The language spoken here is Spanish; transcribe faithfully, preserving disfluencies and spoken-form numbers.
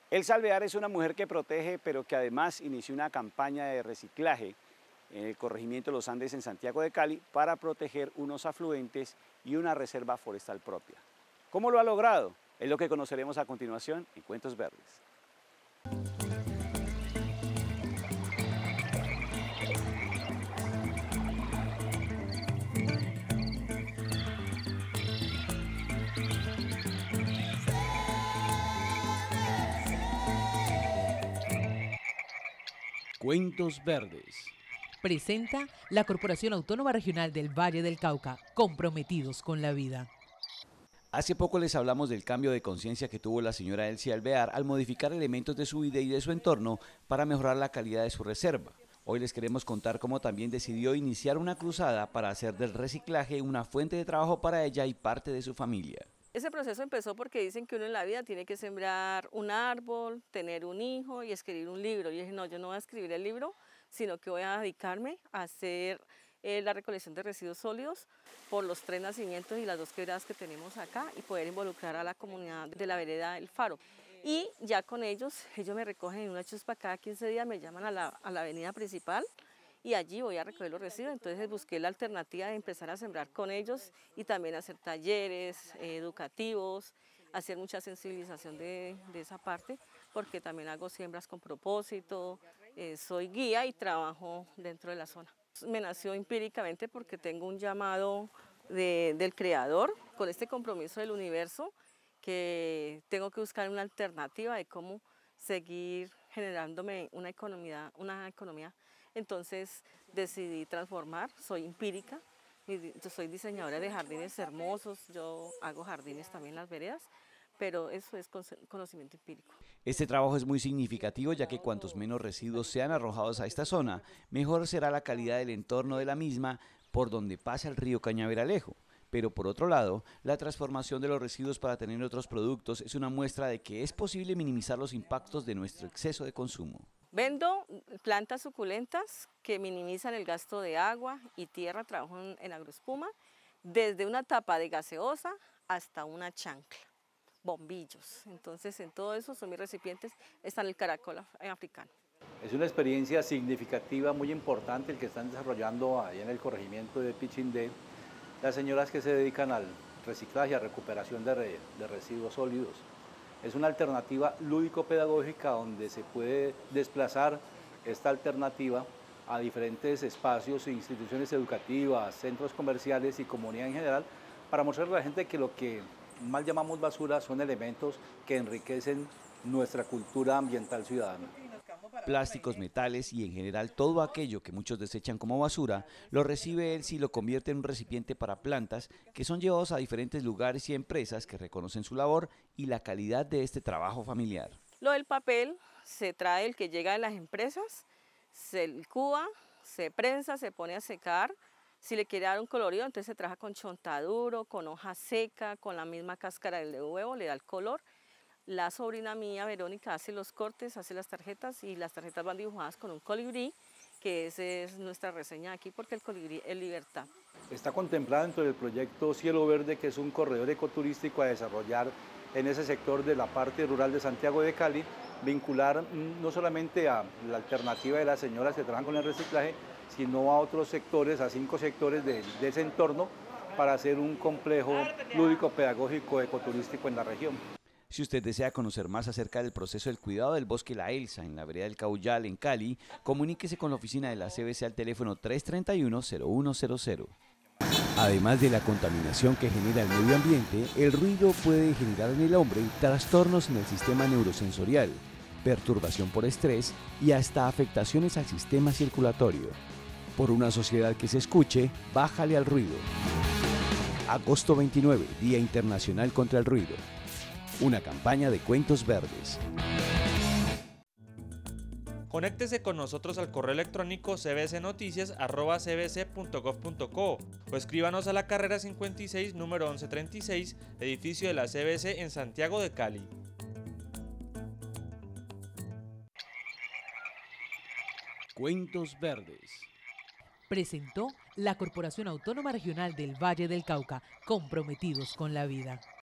Elsa Alvear es una mujer que protege, pero que además inició una campaña de reciclaje en el corregimiento de los Andes en Santiago de Cali para proteger unos afluentes y una reserva forestal propia. ¿Cómo lo ha logrado? Es lo que conoceremos a continuación en Cuentos Verdes. Cuentos Verdes. Presenta la Corporación Autónoma Regional del Valle del Cauca, comprometidos con la vida. Hace poco les hablamos del cambio de conciencia que tuvo la señora Elsa Alvear al modificar elementos de su vida y de su entorno para mejorar la calidad de su reserva. Hoy les queremos contar cómo también decidió iniciar una cruzada para hacer del reciclaje una fuente de trabajo para ella y parte de su familia. Ese proceso empezó porque dicen que uno en la vida tiene que sembrar un árbol, tener un hijo y escribir un libro. Y yo dije, no, yo no voy a escribir el libro, sino que voy a dedicarme a hacer eh, la recolección de residuos sólidos por los tres nacimientos y las dos quebradas que tenemos acá y poder involucrar a la comunidad de la vereda El Faro. Y ya con ellos, ellos me recogen en una chuspa cada quince días, me llaman a la, a la avenida principal y allí voy a recoger los residuos. Entonces busqué la alternativa de empezar a sembrar con ellos y también hacer talleres eh, educativos, hacer mucha sensibilización de, de esa parte, porque también hago siembras con propósito, eh, soy guía y trabajo dentro de la zona. Me nació empíricamente porque tengo un llamado de, del creador con este compromiso del universo, que tengo que buscar una alternativa de cómo seguir generándome una economía, una economía. Entonces decidí transformar, soy empírica, yo soy diseñadora de jardines hermosos, yo hago jardines también en las veredas, pero eso es conocimiento empírico. Este trabajo es muy significativo ya que cuantos menos residuos sean arrojados a esta zona, mejor será la calidad del entorno de la misma por donde pasa el río Cañaveralejo. Pero por otro lado, la transformación de los residuos para tener otros productos es una muestra de que es posible minimizar los impactos de nuestro exceso de consumo. Vendo plantas suculentas que minimizan el gasto de agua y tierra, trabajo en, en agroespuma, desde una tapa de gaseosa hasta una chancla, bombillos. Entonces en todo eso son mis recipientes, están el caracol africano. Es una experiencia significativa, muy importante el que están desarrollando allá en el corregimiento de Pichindé las señoras que se dedican al reciclaje y a recuperación de, re, de residuos sólidos. Es una alternativa lúdico-pedagógica donde se puede desplazar esta alternativa a diferentes espacios e instituciones educativas, centros comerciales y comunidad en general, para mostrarle a la gente que lo que mal llamamos basura son elementos que enriquecen nuestra cultura ambiental ciudadana. Plásticos, metales y en general todo aquello que muchos desechan como basura, lo recibe Elsa y lo convierte en un recipiente para plantas que son llevados a diferentes lugares y empresas que reconocen su labor y la calidad de este trabajo familiar. Lo del papel se trae el que llega de las empresas, se licúa, se prensa, se pone a secar. Si le quiere dar un colorido, entonces se trabaja con chontaduro, con hoja seca, con la misma cáscara del huevo, le da el color. La sobrina mía, Verónica, hace los cortes, hace las tarjetas y las tarjetas van dibujadas con un colibrí, que esa es nuestra reseña aquí porque el colibrí es libertad. Está contemplado dentro del proyecto Cielo Verde, que es un corredor ecoturístico a desarrollar en ese sector de la parte rural de Santiago de Cali, vincular no solamente a la alternativa de las señoras que trabajan con el reciclaje, sino a otros sectores, a cinco sectores de, de ese entorno, para hacer un complejo lúdico, pedagógico, ecoturístico en la región. Si usted desea conocer más acerca del proceso del cuidado del bosque La Elsa en la vereda del Cauyal en Cali, comuníquese con la oficina de la C B C al teléfono tres tres uno, cero uno cero cero. Además de la contaminación que genera el medio ambiente, el ruido puede generar en el hombre trastornos en el sistema neurosensorial, perturbación por estrés y hasta afectaciones al sistema circulatorio. Por una sociedad que se escuche, bájale al ruido. agosto veintinueve, Día Internacional contra el Ruido. Una campaña de Cuentos Verdes. Conéctese con nosotros al correo electrónico c b c noticias arroba c b c punto gov punto co o escríbanos a la carrera cincuenta y seis, número once treinta y seis, edificio de la C B C en Santiago de Cali. Cuentos Verdes. Presentó la Corporación Autónoma Regional del Valle del Cauca, comprometidos con la vida.